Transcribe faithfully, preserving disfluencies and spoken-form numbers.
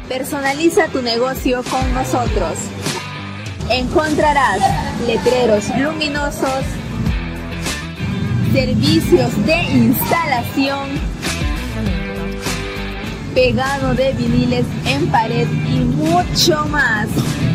Personaliza tu negocio con nosotros. Encontrarás letreros luminosos, servicios de instalación, pegado de viniles en pared y mucho más.